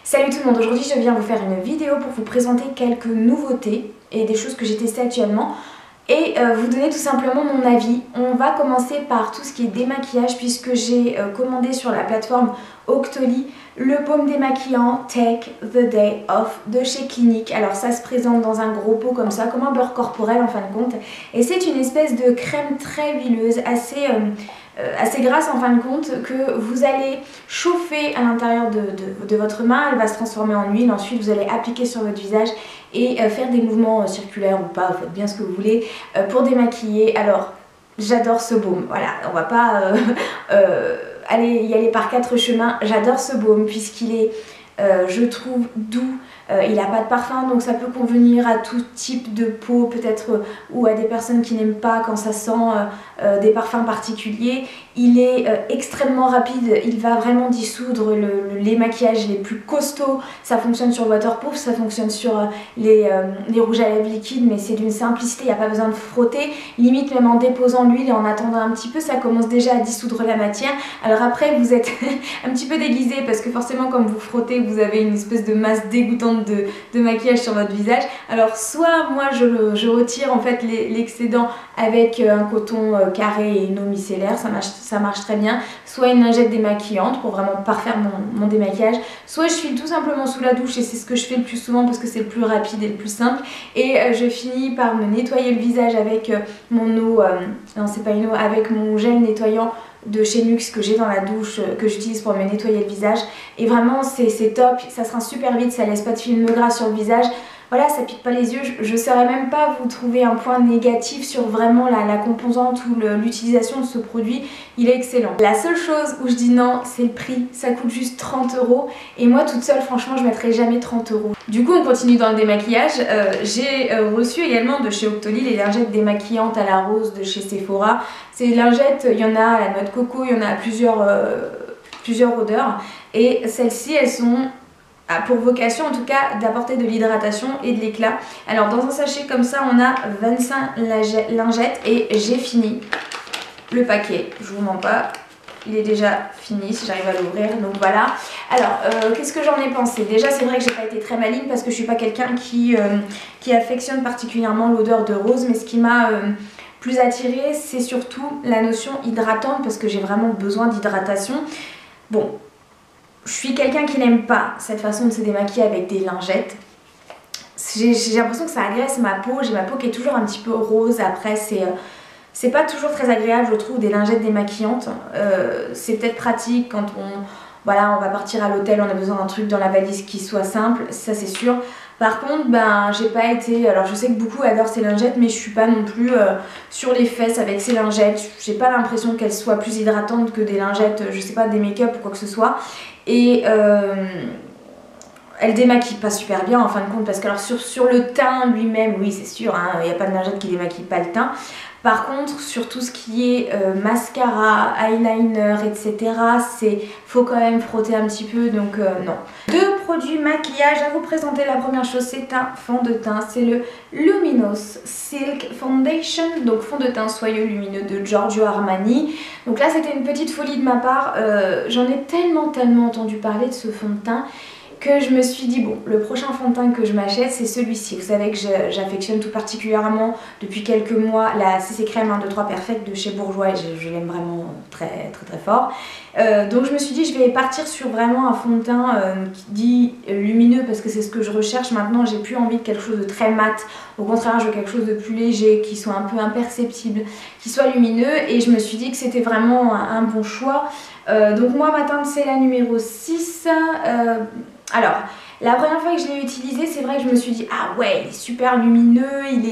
Salut tout le monde, aujourd'hui je viens vous faire une vidéo pour vous présenter quelques nouveautés et des choses que j'ai testées actuellement et vous donner tout simplement mon avis. On va commencer par tout ce qui est démaquillage puisque j'ai commandé sur la plateforme Octoly le baume démaquillant Take the Day Off de chez Clinique. Alors ça se présente dans un gros pot comme ça, comme un beurre corporel en fin de compte, et c'est une espèce de crème très huileuse, assez grasse en fin de compte, que vous allez chauffer à l'intérieur de votre main. Elle va se transformer en huile, ensuite vous allez appliquer sur votre visage et faire des mouvements circulaires ou pas, faites bien ce que vous voulez pour démaquiller. Alors j'adore ce baume, voilà, on va pas y aller par quatre chemins. J'adore ce baume puisqu'il est, je trouve, doux. Il n'a pas de parfum, donc ça peut convenir à tout type de peau, peut-être, ou à des personnes qui n'aiment pas quand ça sent des parfums particuliers. Il est extrêmement rapide, il va vraiment dissoudre les maquillages les plus costauds. Ça fonctionne sur le waterproof, ça fonctionne sur les rouges à lèvres liquides, mais c'est d'une simplicité, il n'y a pas besoin de frotter. Limite, même en déposant l'huile et en attendant un petit peu, ça commence déjà à dissoudre la matière. Alors après, vous êtes un petit peu déguisé parce que forcément, comme vous frottez, vous avez une espèce de masse dégoûtante de maquillage sur votre visage. Alors soit moi je retire en fait l'excédent avec un coton carré et une eau micellaire, ça marche très bien, soit une lingette démaquillante pour vraiment parfaire mon démaquillage, soit je file tout simplement sous la douche et c'est ce que je fais le plus souvent parce que c'est le plus rapide et le plus simple, et je finis par me nettoyer le visage avec mon eau, non c'est pas une eau, avec mon gel nettoyant de chez Nuxe que j'ai dans la douche, que j'utilise pour me nettoyer le visage, et vraiment c'est top, ça se rince super vite, ça laisse pas de film gras sur le visage. Voilà, ça pique pas les yeux, je ne saurais même pas vous trouver un point négatif sur vraiment la composante ou l'utilisation de ce produit, il est excellent. La seule chose où je dis non, c'est le prix, ça coûte juste 30 € et moi toute seule franchement je mettrai jamais 30 €. Du coup on continue dans le démaquillage, j'ai reçu également de chez Octoly les lingettes démaquillantes à la rose de chez Sephora. Ces lingettes, il y en a à la noix de coco, il y en a à plusieurs odeurs, et celles-ci elles sont pour vocation en tout cas d'apporter de l'hydratation et de l'éclat. Alors dans un sachet comme ça on a 25 lingettes et j'ai fini le paquet, je vous mens pas, il est déjà fini si j'arrive à l'ouvrir, donc voilà. Alors qu'est-ce que j'en ai pensé? Déjà c'est vrai que j'ai pas été très maligne parce que je suis pas quelqu'un qui affectionne particulièrement l'odeur de rose, mais ce qui m'a plus attirée c'est surtout la notion hydratante parce que j'ai vraiment besoin d'hydratation. Bon, je suis quelqu'un qui n'aime pas cette façon de se démaquiller avec des lingettes. J'ai l'impression que ça agresse ma peau, j'ai ma peau qui est toujours un petit peu rose. Après c'est pas toujours très agréable je trouve des lingettes démaquillantes. C'est peut-être pratique quand on va partir à l'hôtel, on a besoin d'un truc dans la valise qui soit simple, ça c'est sûr. Par contre, j'ai pas été... Alors je sais que beaucoup adorent ces lingettes, mais je suis pas non plus sur les fesses avec ces lingettes. J'ai pas l'impression qu'elles soient plus hydratantes que des lingettes, je sais pas, des make-up ou quoi que ce soit. Et elle démaquille pas super bien en fin de compte, parce que alors sur le teint lui-même, oui c'est sûr, hein, il n'y a pas de lingette qui démaquille pas le teint. Par contre, sur tout ce qui est mascara, eyeliner, etc., faut quand même frotter un petit peu, donc non. Deux produits maquillage à vous présenter. La première chose, c'est un fond de teint, c'est le Luminous Silk Foundation, donc fond de teint soyeux lumineux de Giorgio Armani. Donc là, c'était une petite folie de ma part, j'en ai tellement entendu parler de ce fond de teint que je me suis dit bon, le prochain fond de teint que je m'achète c'est celui-ci. Vous savez que j'affectionne tout particulièrement depuis quelques mois la CC Crème 1, 2, 3 Perfect de chez Bourjois, et je l'aime vraiment très fort. Donc je me suis dit je vais partir sur vraiment un fond de teint qui dit lumineux parce que c'est ce que je recherche maintenant. J'ai plus envie de quelque chose de très mat, au contraire je veux quelque chose de plus léger, qui soit un peu imperceptible, qui soit lumineux, et je me suis dit que c'était vraiment un bon choix. Donc moi ma teinte c'est la numéro 6. Alors, la première fois que je l'ai utilisé, c'est vrai que je me suis dit ah ouais, il est super lumineux, il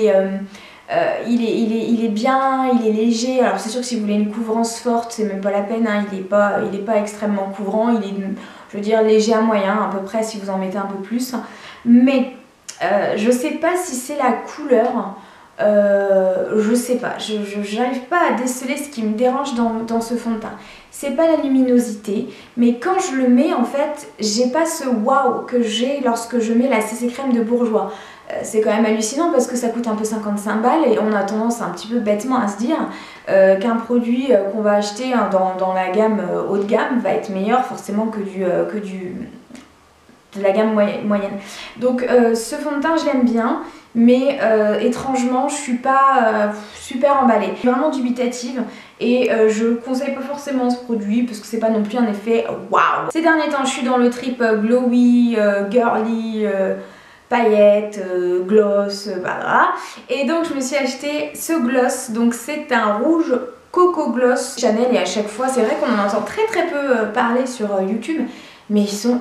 est bien, il est léger. Alors c'est sûr que si vous voulez une couvrance forte, c'est même pas la peine, hein, il est pas extrêmement couvrant, il est, je veux dire, léger à moyen à peu près si vous en mettez un peu plus. Mais je sais pas si c'est la couleur. Je sais pas, je n'arrive pas à déceler ce qui me dérange dans ce fond de teint. C'est pas la luminosité, mais quand je le mets en fait, j'ai pas ce waouh que j'ai lorsque je mets la CC Crème de Bourjois. C'est quand même hallucinant parce que ça coûte un peu 55 balles et on a tendance un petit peu bêtement à se dire qu'un produit qu'on va acheter dans la gamme haut de gamme va être meilleur forcément que du de la gamme moyenne. Donc ce fond de teint je l'aime bien, mais étrangement je suis pas super emballée. Je suis vraiment dubitative et je conseille pas forcément ce produit parce que c'est pas non plus un effet waouh. Ces derniers temps je suis dans le trip glowy, girly, paillettes, gloss, voilà. Et donc je me suis acheté ce gloss, donc c'est un rouge Coco Gloss Chanel, et à chaque fois c'est vrai qu'on en entend très peu parler sur YouTube, mais ils sont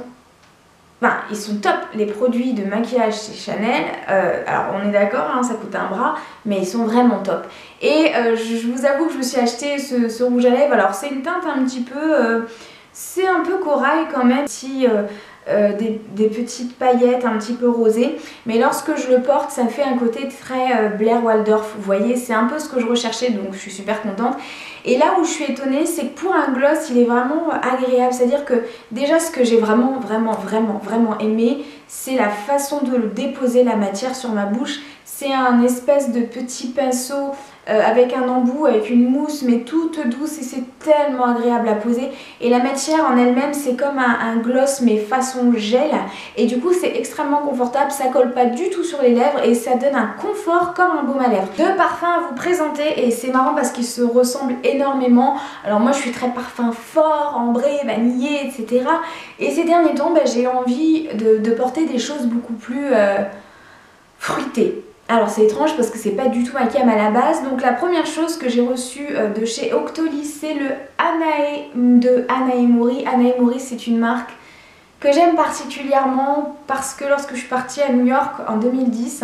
top. Les produits de maquillage chez Chanel, alors on est d'accord, hein, ça coûte un bras, mais ils sont vraiment top. Et je vous avoue que je me suis acheté ce rouge à lèvres. Alors c'est une teinte un petit peu, c'est un peu corail quand même, des petites paillettes un petit peu rosées, mais lorsque je le porte ça fait un côté très Blair Waldorf, vous voyez, c'est un peu ce que je recherchais, donc je suis super contente. Et là où je suis étonnée, c'est que pour un gloss il est vraiment agréable, c'est à dire que déjà ce que j'ai vraiment aimé, c'est la façon de déposer la matière sur ma bouche. C'est un espèce de petit pinceau avec un embout, avec une mousse mais toute douce, et c'est tellement agréable à poser. Et la matière en elle-même c'est comme un gloss mais façon gel, et du coup c'est extrêmement confortable, ça colle pas du tout sur les lèvres et ça donne un confort comme un baume à lèvres. Deux parfums à vous présenter, et c'est marrant parce qu'ils se ressemblent énormément. Alors moi je suis très parfum fort, ambré, vanillé, etc. Et ces derniers temps j'ai envie de porter des choses beaucoup plus fruitées. Alors c'est étrange parce que c'est pas du tout ma cam à la base. Donc la première chose que j'ai reçue de chez Octoly, c'est le Anae de Anae Mori. Anae Mori, c'est une marque que j'aime particulièrement parce que lorsque je suis partie à New York en 2010,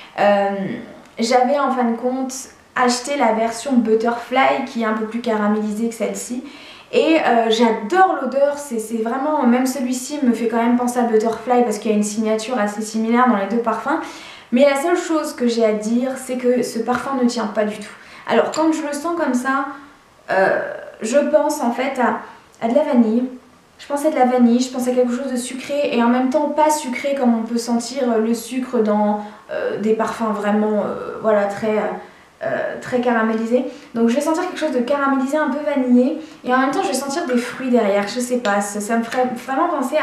j'avais en fin de compte acheté la version Butterfly qui est un peu plus caramélisée que celle-ci. Et j'adore l'odeur, c'est vraiment, même celui-ci me fait quand même penser à Butterfly parce qu'il y a une signature assez similaire dans les deux parfums. Mais la seule chose que j'ai à dire, c'est que ce parfum ne tient pas du tout. Alors quand je le sens comme ça, je pense en fait à de la vanille. Je pense à de la vanille, je pense à quelque chose de sucré et en même temps pas sucré comme on peut sentir le sucre dans des parfums vraiment voilà, très caramélisés. Donc je vais sentir quelque chose de caramélisé, un peu vanillé, et en même temps je vais sentir des fruits derrière, je sais pas, ça me ferait vraiment penser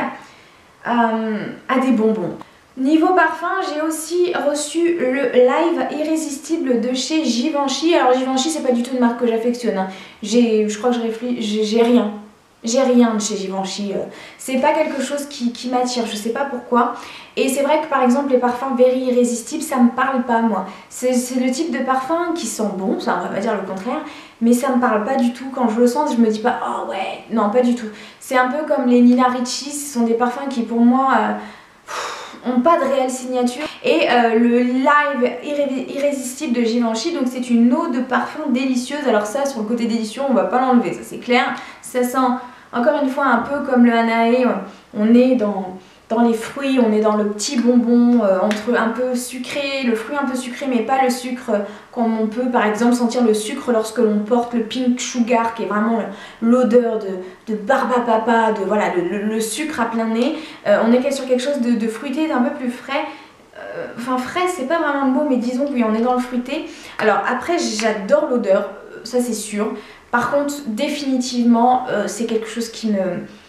à des bonbons. Niveau parfum, j'ai aussi reçu le Live Irrésistible de chez Givenchy. Alors Givenchy c'est pas du tout une marque que j'affectionne, hein. Je crois que j'ai rien. J'ai rien de chez Givenchy, c'est pas quelque chose qui m'attire, je sais pas pourquoi. Et c'est vrai que par exemple les parfums Very Irrésistibles, ça me parle pas moi. C'est le type de parfum qui sent bon, ça on va pas dire le contraire, mais ça me parle pas du tout. Quand je le sens, je me dis pas oh ouais, non pas du tout. C'est un peu comme les Nina Ricci, ce sont des parfums qui pour moi ont pas de réelle signature. Et le Live Irrésistible de Givenchy, donc c'est une eau de parfum délicieuse. Alors ça, sur le côté délicieux, on va pas l'enlever, ça c'est clair. Ça sent encore une fois un peu comme le Anae, on est dans les fruits, on est dans le petit bonbon entre un peu sucré, le fruit un peu sucré mais pas le sucre comme on peut par exemple sentir le sucre lorsque l'on porte le Pink Sugar qui est vraiment l'odeur de barbe à papa, de voilà, le sucre à plein nez. On est sur quelque chose de fruité, d'un peu plus frais. Enfin frais c'est pas vraiment le mot, mais disons que oui, on est dans le fruité. Alors après j'adore l'odeur, ça c'est sûr. Par contre définitivement c'est quelque chose qui me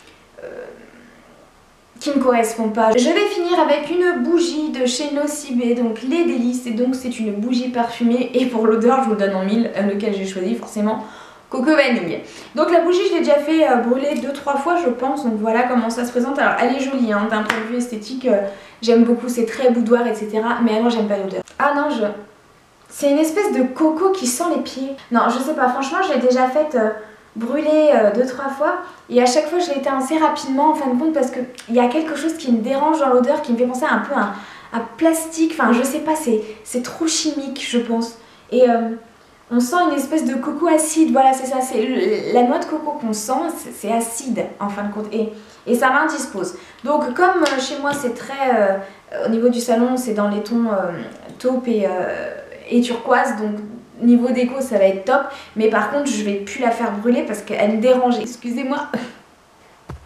correspond pas. Je vais finir avec une bougie de chez Nocibé, donc les délices, et donc c'est une bougie parfumée, et pour l'odeur je vous donne en mille, lequel j'ai choisi forcément coco vanille. Donc la bougie je l'ai déjà fait brûler 2-3 fois je pense, donc voilà comment ça se présente. Alors elle est jolie hein, d'un point de vue esthétique, j'aime beaucoup, c'est très boudoir etc, mais alors j'aime pas l'odeur. Ah non, c'est une espèce de coco qui sent les pieds. Non je sais pas, franchement je l'ai déjà faite brûler 2-3 fois, et à chaque fois je l'ai éteint assez rapidement en fin de compte parce qu'il y a quelque chose qui me dérange dans l'odeur, qui me fait penser un peu à plastique, enfin je sais pas, c'est trop chimique je pense. Et on sent une espèce de coco acide, voilà c'est ça, c'est la noix de coco qu'on sent, c'est acide en fin de compte, et ça m'indispose. Donc comme chez moi c'est très, au niveau du salon c'est dans les tons taupe et turquoise, donc niveau déco ça va être top, mais par contre je vais plus la faire brûler parce qu'elle me dérangeait, excusez-moi.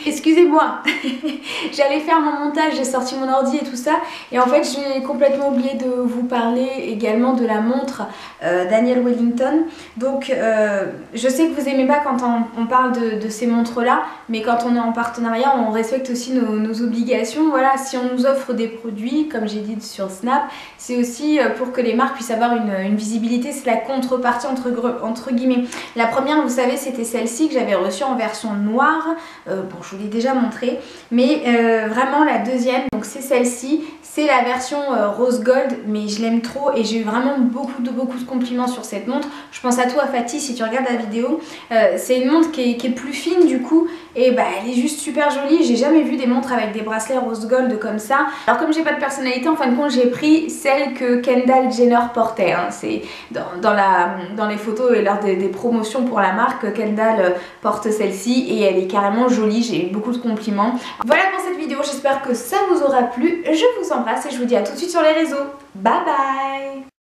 Excusez-moi, j'allais faire mon montage, j'ai sorti mon ordi et tout ça, et en fait j'ai complètement oublié de vous parler également de la montre Daniel Wellington. Donc je sais que vous aimez pas quand on parle de ces montres là, mais quand on est en partenariat on respecte aussi nos obligations. Voilà, si on nous offre des produits, comme j'ai dit sur Snap, c'est aussi pour que les marques puissent avoir une visibilité, c'est la contrepartie entre guillemets. La première, vous savez, c'était celle-ci que j'avais reçue en version noire, bon je vous l'ai déjà montré, mais vraiment la deuxième, donc c'est celle-ci, c'est la version rose gold, mais je l'aime trop et j'ai eu vraiment beaucoup de compliments sur cette montre. Je pense à toi Fatih si tu regardes la vidéo, c'est une montre qui est plus fine du coup, et bah elle est juste super jolie. J'ai jamais vu des montres avec des bracelets rose gold comme ça. Alors comme j'ai pas de personnalité, en fin de compte j'ai pris celle que Kendall Jenner portait, hein. C'est dans les photos et lors des promotions pour la marque, Kendall porte celle-ci et elle est carrément jolie, j'ai eu beaucoup de compliments. Voilà pour cette vidéo, j'espère que ça vous aura plu, je vous embrasse et je vous dis à tout de suite sur les réseaux. Bye bye.